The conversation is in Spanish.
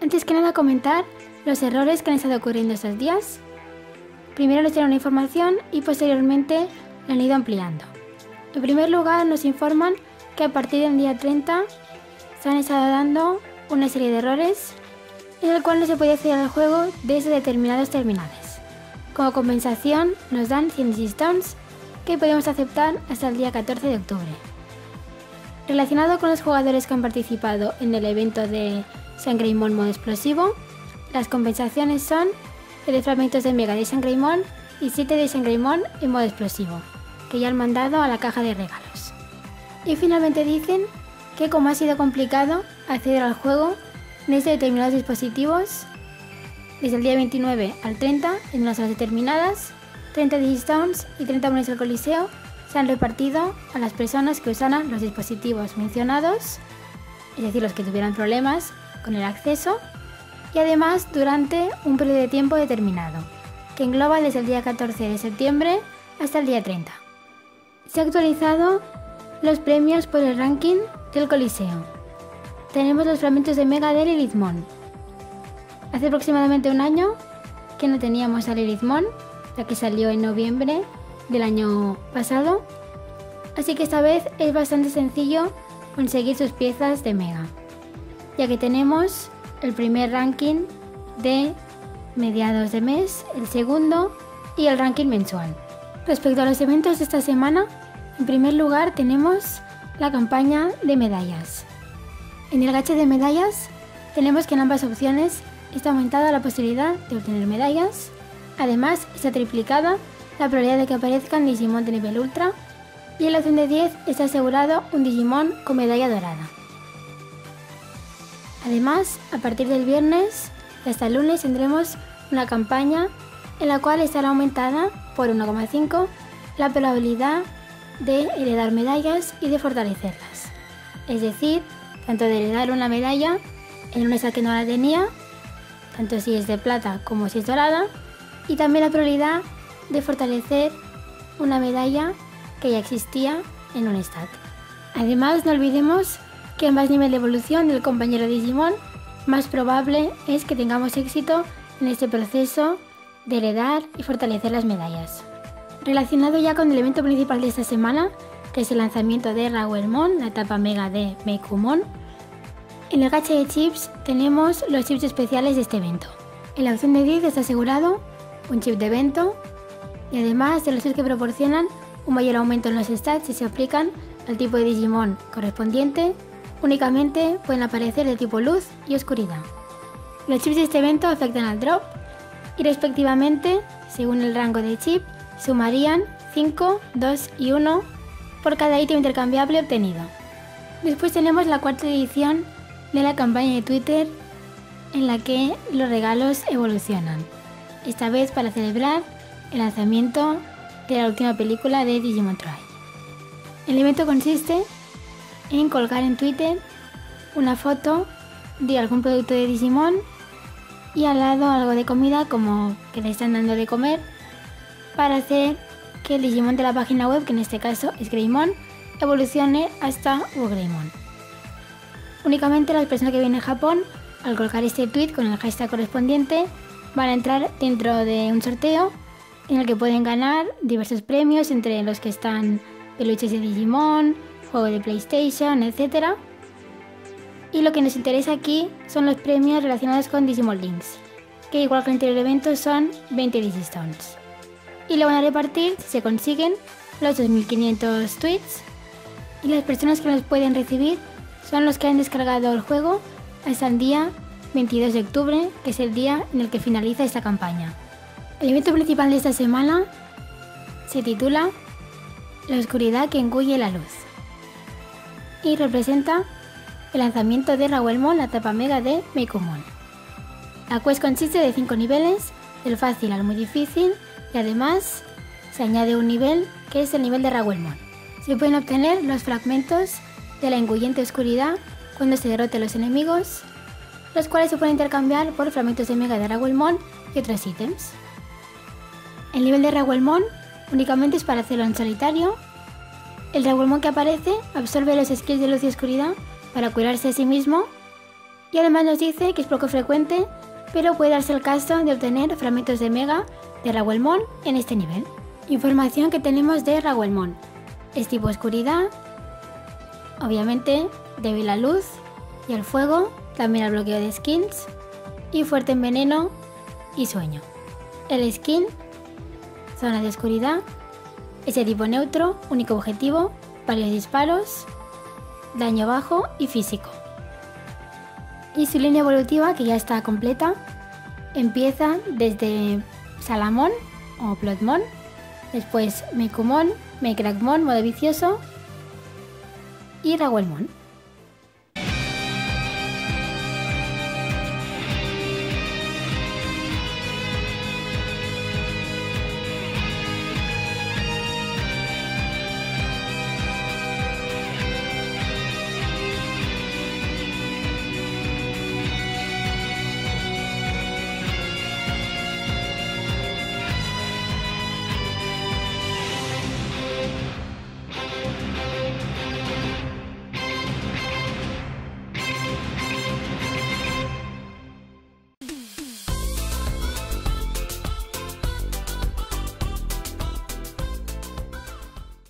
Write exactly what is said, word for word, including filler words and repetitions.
Antes que nada comentar los errores que han estado ocurriendo estos días. Primero les dieron una información y posteriormente la han ido ampliando. En primer lugar nos informan que a partir del día treinta se han estado dando una serie de errores en el cual no se puede acceder al juego desde determinados terminales. Como compensación nos dan cien Digistones que podemos aceptar hasta el día catorce de octubre. Relacionado con los jugadores que han participado en el evento de Shangreymon modo explosivo, las compensaciones son de fragmentos de Mega de Shangreymon y siete de Shangreymon en modo explosivo, que ya han mandado a la caja de regalos. Y finalmente dicen que como ha sido complicado acceder al juego desde determinados dispositivos, desde el día veintinueve al treinta, en unas horas determinadas, treinta Digistones y treinta monedas del Coliseo se han repartido a las personas que usaran los dispositivos mencionados, es decir, los que tuvieran problemas con el acceso, y además durante un periodo de tiempo determinado, que engloba desde el día catorce de septiembre hasta el día treinta. Se han actualizado los premios por el ranking del Coliseo. Tenemos los fragmentos de Mega de Lilithmon. Hace aproximadamente un año que no teníamos a Lilithmon, ya que salió en noviembre del año pasado, así que esta vez es bastante sencillo conseguir sus piezas de Mega, ya que tenemos el primer ranking de mediados de mes, el segundo y el ranking mensual. Respecto a los eventos de esta semana, en primer lugar tenemos la campaña de medallas. En el gacha de medallas tenemos que en ambas opciones está aumentada la posibilidad de obtener medallas. Además está triplicada la probabilidad de que aparezcan Digimon de nivel ultra y en la opción de diez está asegurado un Digimon con medalla dorada. Además, a partir del viernes y hasta el lunes tendremos una campaña en la cual estará aumentada por uno coma cinco la probabilidad de heredar medallas y de fortalecerlas. Es decir, tanto de heredar una medalla en un estado que no la tenía, tanto si es de plata como si es dorada, y también la probabilidad de fortalecer una medalla que ya existía en un stat. Además, no olvidemos que a más nivel de evolución del compañero Digimon, más probable es que tengamos éxito en este proceso de heredar y fortalecer las medallas. Relacionado ya con el evento principal de esta semana, que es el lanzamiento de Raguelmon, la etapa Mega de Meicoomon, en el gacha de chips tenemos los chips especiales de este evento. En la opción de diez está asegurado un chip de evento y además de los chips que proporcionan un mayor aumento en los stats si se aplican al tipo de Digimon correspondiente, únicamente pueden aparecer de tipo luz y oscuridad. Los chips de este evento afectan al drop y respectivamente, según el rango de chip, sumarían cinco, dos y uno por cada ítem intercambiable obtenido. Después tenemos la cuarta edición de la campaña de Twitter en la que los regalos evolucionan, esta vez para celebrar el lanzamiento de la última película de Digimon Try. El evento consiste en colgar en Twitter una foto de algún producto de Digimon y al lado algo de comida como que le están dando de comer para hacer que el Digimon de la página web, que en este caso es Greymon, evolucione hasta WoGreymon. Únicamente las personas que vienen a Japón, al colgar este tweet con el hashtag correspondiente, van a entrar dentro de un sorteo en el que pueden ganar diversos premios, entre los que están peluches de Digimon, juego de PlayStation, etcétera. Y lo que nos interesa aquí son los premios relacionados con Digimon Links, que igual que en el anterior evento son veinte Digistones. Y lo van a repartir si se consiguen los dos mil quinientos tweets, y las personas que los pueden recibir son los que han descargado el juego hasta el día veintidós de octubre, que es el día en el que finaliza esta campaña. El evento principal de esta semana se titula La oscuridad que engulle la luz y representa el lanzamiento de Raguelmon, la etapa Mega de Meicoomon. La quest consiste de cinco niveles, del fácil al muy difícil, y además se añade un nivel que es el nivel de Raguelmon. Se pueden obtener los fragmentos de la engullente oscuridad cuando se derroten los enemigos, los cuales se pueden intercambiar por fragmentos de Mega de Raguelmon y otros ítems. El nivel de Raguelmon únicamente es para hacerlo en solitario. El Raguelmon que aparece absorbe los skills de luz y oscuridad para curarse a sí mismo Y además nos dice que es poco frecuente, pero puede darse el caso de obtener fragmentos de Mega de Raguelmon en este nivel. Información que tenemos de Raguelmon. Es tipo oscuridad, obviamente débil a luz y al fuego, también al bloqueo de skills, y fuerte en veneno y sueño. El skill, zona de oscuridad, es de tipo neutro, único objetivo, varios disparos, daño bajo y físico. Y su línea evolutiva, que ya está completa, empieza desde Salamon o Plotmon, después Mekumon, Mecracmon, modo vicioso, y Raguelmon.